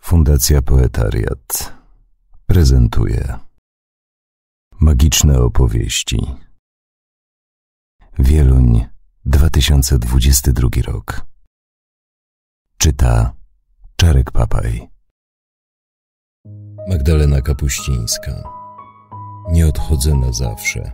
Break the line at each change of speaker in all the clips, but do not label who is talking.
Fundacja Poetariat prezentuje magiczne opowieści. Wieluń, 2022 rok. Czyta Czarek Papaj.
Magdalena Kapuścińska. Nie odchodzę na zawsze.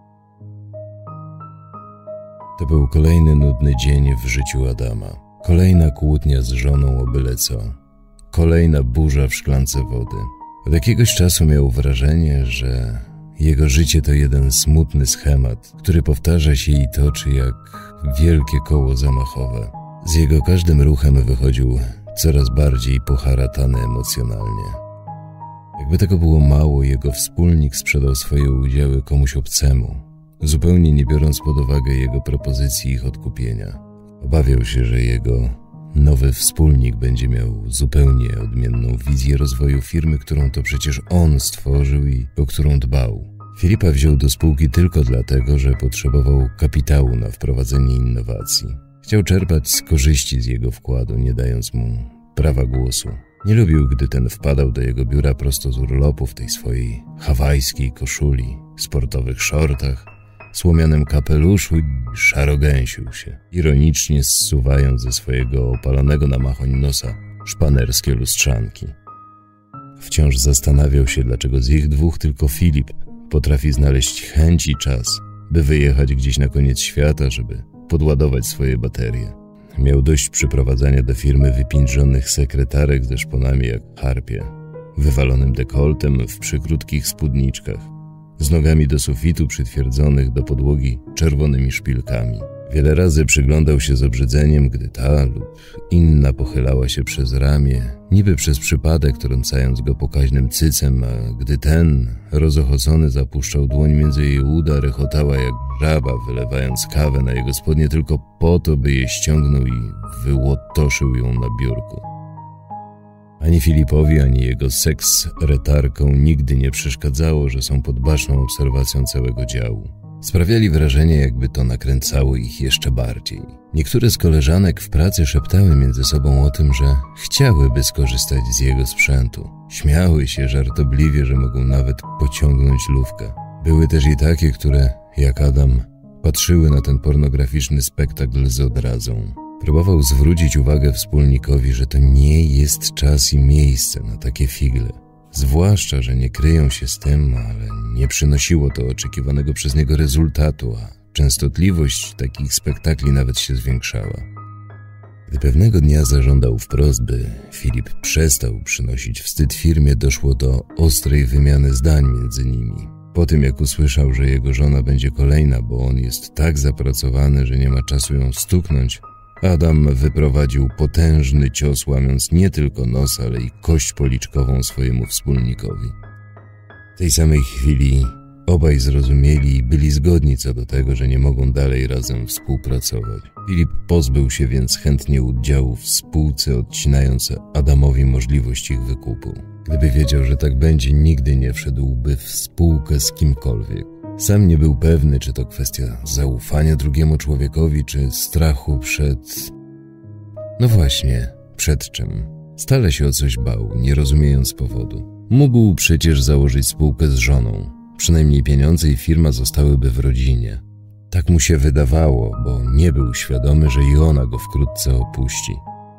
To był kolejny nudny dzień w życiu Adama. Kolejna kłótnia z żoną o byle co. Kolejna burza w szklance wody. Od jakiegoś czasu miał wrażenie, że jego życie to jeden smutny schemat, który powtarza się i toczy jak wielkie koło zamachowe. Z jego każdym ruchem wychodził coraz bardziej poharatany emocjonalnie. Jakby tego było mało, jego wspólnik sprzedał swoje udziały komuś obcemu, zupełnie nie biorąc pod uwagę jego propozycji ich odkupienia. Obawiał się, że jego nowy wspólnik będzie miał zupełnie odmienną wizję rozwoju firmy, którą to przecież on stworzył i o którą dbał. Filipa wziął do spółki tylko dlatego, że potrzebował kapitału na wprowadzenie innowacji. Chciał czerpać z korzyści z jego wkładu, nie dając mu prawa głosu. Nie lubił, gdy ten wpadał do jego biura prosto z urlopu w tej swojej hawajskiej koszuli, sportowych szortach, słomianym kapeluszu i szarogęsił się, ironicznie zsuwając ze swojego opalonego na machoń nosa szpanerskie lustrzanki. Wciąż zastanawiał się, dlaczego z ich dwóch tylko Filip potrafi znaleźć chęć i czas, by wyjechać gdzieś na koniec świata, żeby podładować swoje baterie. Miał dość przyprowadzania do firmy wypiętrzonych sekretarek ze szponami jak harpie, wywalonym dekoltem w przykrótkich spódniczkach, z nogami do sufitu przytwierdzonych do podłogi czerwonymi szpilkami. Wiele razy przyglądał się z obrzydzeniem, gdy ta lub inna pochylała się przez ramię, niby przez przypadek trącając go pokaźnym cycem, a gdy ten, rozochocony, zapuszczał dłoń między jej uda, rechotała jak żaba, wylewając kawę na jego spodnie tylko po to, by je ściągnął i wyłotoszył ją na biurku. Ani Filipowi, ani jego seks-retarkom nigdy nie przeszkadzało, że są pod baczną obserwacją całego działu. Sprawiali wrażenie, jakby to nakręcało ich jeszcze bardziej. Niektóre z koleżanek w pracy szeptały między sobą o tym, że chciałyby skorzystać z jego sprzętu. Śmiały się żartobliwie, że mogą nawet pociągnąć lufkę. Były też i takie, które, jak Adam, patrzyły na ten pornograficzny spektakl z odrazą. Próbował zwrócić uwagę wspólnikowi, że to nie jest czas i miejsce na takie figle. Zwłaszcza, że nie kryją się z tym, ale nie przynosiło to oczekiwanego przez niego rezultatu, a częstotliwość takich spektakli nawet się zwiększała. Gdy pewnego dnia zażądał wprost, by Filip przestał przynosić wstyd firmie, doszło do ostrej wymiany zdań między nimi. Po tym, jak usłyszał, że jego żona będzie kolejna, bo on jest tak zapracowany, że nie ma czasu ją stuknąć, Adam wyprowadził potężny cios, łamiąc nie tylko nos, ale i kość policzkową swojemu wspólnikowi. W tej samej chwili obaj zrozumieli i byli zgodni co do tego, że nie mogą dalej razem współpracować. Filip pozbył się więc chętnie udziału w spółce, odcinając Adamowi możliwość ich wykupu. Gdyby wiedział, że tak będzie, nigdy nie wszedłby w spółkę z kimkolwiek. Sam nie był pewny, czy to kwestia zaufania drugiemu człowiekowi, czy strachu przed... No właśnie, przed czym? Stale się o coś bał, nie rozumiejąc powodu. Mógł przecież założyć spółkę z żoną. Przynajmniej pieniądze i firma zostałyby w rodzinie. Tak mu się wydawało, bo nie był świadomy, że i ona go wkrótce opuści.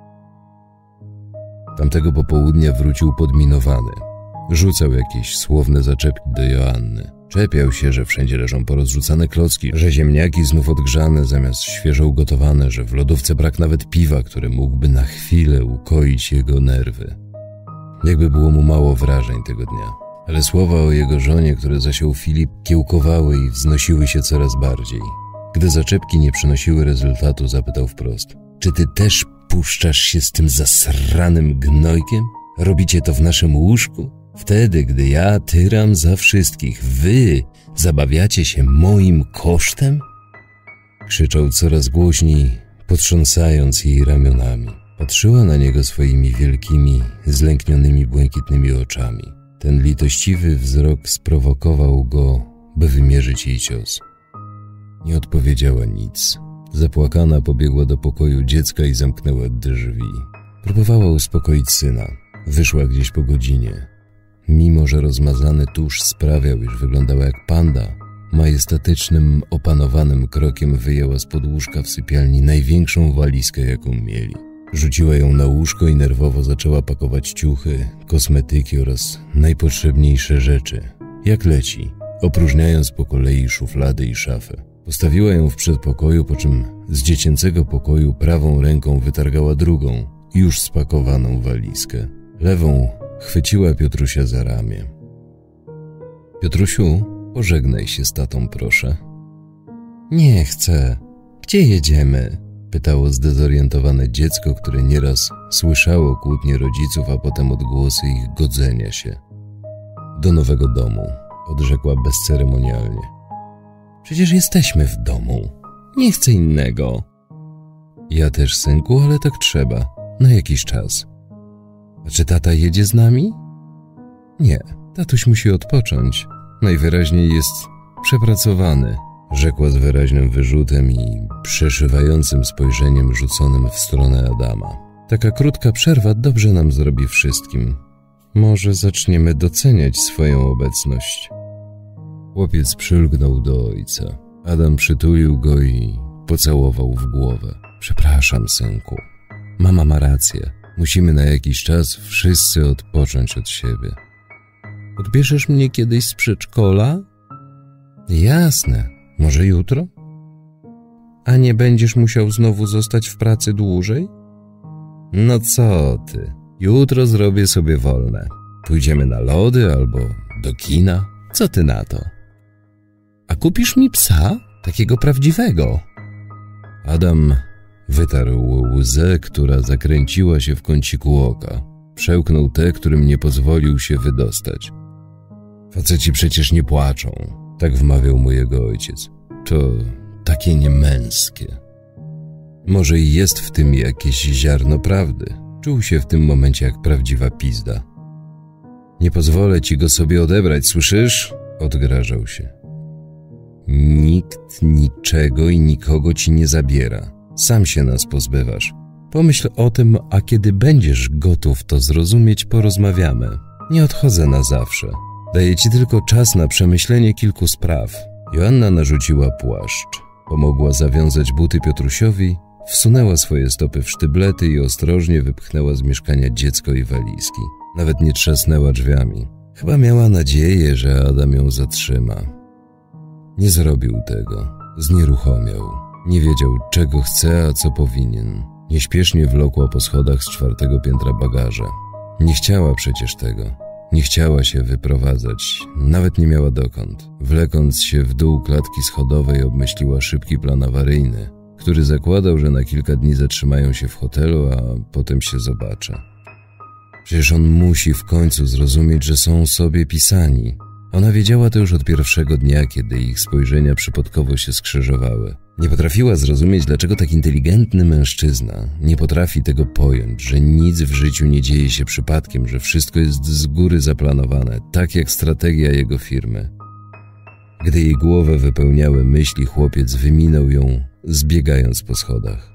Tamtego popołudnia wrócił podminowany. Rzucał jakieś słowne zaczepki do Joanny. Czepiał się, że wszędzie leżą porozrzucane klocki, że ziemniaki znów odgrzane zamiast świeżo ugotowane, że w lodówce brak nawet piwa, które mógłby na chwilę ukoić jego nerwy. Jakby było mu mało wrażeń tego dnia. Ale słowa o jego żonie, które zasiął Filip, kiełkowały i wznosiły się coraz bardziej. Gdy zaczepki nie przynosiły rezultatu, zapytał wprost: czy ty też puszczasz się z tym zasranym gnojkiem? Robicie to w naszym łóżku? Wtedy, gdy ja tyram za wszystkich, wy zabawiacie się moim kosztem? Krzyczał coraz głośniej, potrząsając jej ramionami. Patrzyła na niego swoimi wielkimi, zlęknionymi błękitnymi oczami. Ten litościwy wzrok sprowokował go, by wymierzyć jej cios. Nie odpowiedziała nic. Zapłakana pobiegła do pokoju dziecka i zamknęła drzwi. Próbowała uspokoić syna. Wyszła gdzieś po godzinie. Mimo że rozmazany tusz sprawiał, iż wyglądała jak panda, majestatycznym, opanowanym krokiem wyjęła spod łóżka w sypialni największą walizkę, jaką mieli. Rzuciła ją na łóżko i nerwowo zaczęła pakować ciuchy, kosmetyki oraz najpotrzebniejsze rzeczy. Jak leci, opróżniając po kolei szuflady i szafę. Postawiła ją w przedpokoju, po czym z dziecięcego pokoju prawą ręką wytargała drugą, już spakowaną walizkę. Lewą chwyciła Piotrusia za ramię. Piotrusiu, pożegnaj się z tatą, proszę. Nie chcę. Gdzie jedziemy? Pytało zdezorientowane dziecko, które nieraz słyszało kłótnie rodziców, a potem odgłosy ich godzenia się. Do nowego domu, odrzekła bezceremonialnie. Przecież jesteśmy w domu. Nie chcę innego. Ja też, synku, ale tak trzeba. Na jakiś czas. A czy tata jedzie z nami? Nie, tatuś musi odpocząć. Najwyraźniej jest przepracowany, rzekła z wyraźnym wyrzutem i przeszywającym spojrzeniem rzuconym w stronę Adama. Taka krótka przerwa dobrze nam zrobi wszystkim. Może zaczniemy doceniać swoją obecność. Chłopiec przylgnął do ojca. Adam przytulił go i pocałował w głowę. Przepraszam, synku. Mama ma rację. Musimy na jakiś czas wszyscy odpocząć od siebie. Odbierzesz mnie kiedyś z przedszkola? Jasne. Może jutro? A nie będziesz musiał znowu zostać w pracy dłużej? No co ty? Jutro zrobię sobie wolne. Pójdziemy na lody albo do kina. Co ty na to? A kupisz mi psa? Takiego prawdziwego. Adam wytarł łzę, która zakręciła się w kąciku oka. Przełknął tę, którym nie pozwolił się wydostać. Faceci przecież nie płaczą, tak wmawiał mu jego ojciec. To takie niemęskie. Może i jest w tym jakieś ziarno prawdy. Czuł się w tym momencie jak prawdziwa pizda. Nie pozwolę ci go sobie odebrać, słyszysz? Odgrażał się. Nikt niczego i nikogo ci nie zabiera. Sam się nas pozbywasz. Pomyśl o tym, a kiedy będziesz gotów to zrozumieć, porozmawiamy. Nie odchodzę na zawsze. Daję ci tylko czas na przemyślenie kilku spraw. Joanna narzuciła płaszcz. Pomogła zawiązać buty Piotrusiowi, wsunęła swoje stopy w sztyblety i ostrożnie wypchnęła z mieszkania dziecko i walizki. Nawet nie trzasnęła drzwiami. Chyba miała nadzieję, że Adam ją zatrzyma. Nie zrobił tego. Znieruchomiał. Nie wiedział, czego chce, a co powinien. Nieśpiesznie wlokła po schodach z 4. piętra bagaże. Nie chciała przecież tego. Nie chciała się wyprowadzać. Nawet nie miała dokąd. Wlekąc się w dół klatki schodowej, obmyśliła szybki plan awaryjny, który zakładał, że na kilka dni zatrzymają się w hotelu, a potem się zobaczy. Przecież on musi w końcu zrozumieć, że są sobie pisani. Ona wiedziała to już od pierwszego dnia, kiedy ich spojrzenia przypadkowo się skrzyżowały. Nie potrafiła zrozumieć, dlaczego tak inteligentny mężczyzna nie potrafi tego pojąć, że nic w życiu nie dzieje się przypadkiem, że wszystko jest z góry zaplanowane, tak jak strategia jego firmy. Gdy jej głowę wypełniały myśli, chłopiec wyminął ją, zbiegając po schodach.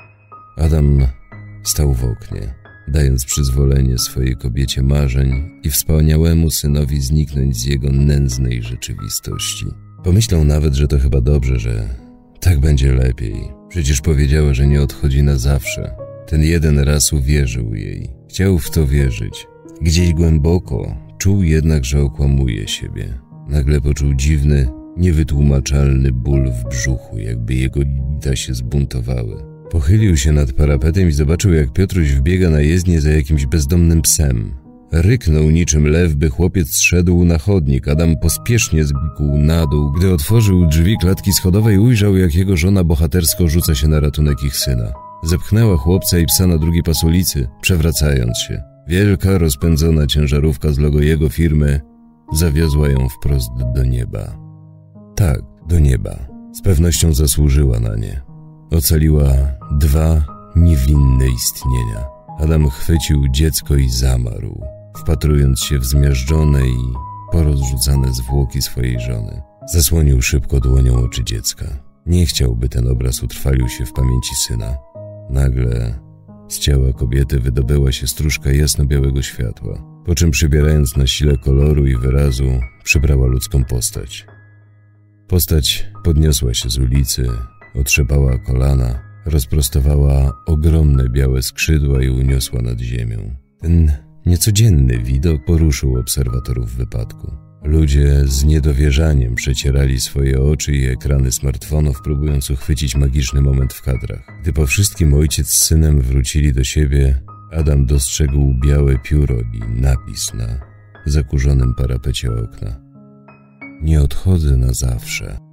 Adam stał w oknie, dając przyzwolenie swojej kobiecie marzeń i wspaniałemu synowi zniknąć z jego nędznej rzeczywistości. Pomyślał nawet, że to chyba dobrze, że tak będzie lepiej. Przecież powiedziała, że nie odchodzi na zawsze. Ten jeden raz uwierzył jej. Chciał w to wierzyć. Gdzieś głęboko czuł jednak, że okłamuje siebie. Nagle poczuł dziwny, niewytłumaczalny ból w brzuchu, jakby jego jelita się zbuntowały. Pochylił się nad parapetem i zobaczył, jak Piotruś wbiega na jezdnię za jakimś bezdomnym psem. Ryknął niczym lew, by chłopiec zszedł na chodnik. Adam pospiesznie zbikł na dół. Gdy otworzył drzwi klatki schodowej, ujrzał, jak jego żona bohatersko rzuca się na ratunek ich syna. Zepchnęła chłopca i psa na drugi pas ulicy, przewracając się. Wielka, rozpędzona ciężarówka z logo jego firmy zawiozła ją wprost do nieba. Tak, do nieba. Z pewnością zasłużyła na nie. Ocaliła 2 niewinne istnienia. Adam chwycił dziecko i zamarł, wpatrując się w zmiażdżone i porozrzucane zwłoki swojej żony. Zasłonił szybko dłonią oczy dziecka. Nie chciał, by ten obraz utrwalił się w pamięci syna. Nagle Z ciała kobiety wydobyła się stróżka jasno-białego światła, po czym przybierając na sile koloru i wyrazu, przybrała ludzką postać. Postać podniosła się z ulicy, otrzepała kolana, rozprostowała ogromne białe skrzydła i uniosła nad ziemią. Ten niecodzienny widok poruszył obserwatorów wypadku. Ludzie z niedowierzaniem przecierali swoje oczy i ekrany smartfonów, próbując uchwycić magiczny moment w kadrach. Gdy po wszystkim ojciec z synem wrócili do siebie, Adam dostrzegł białe pióro i napis na zakurzonym parapecie okna. Nie odchodzę na zawsze.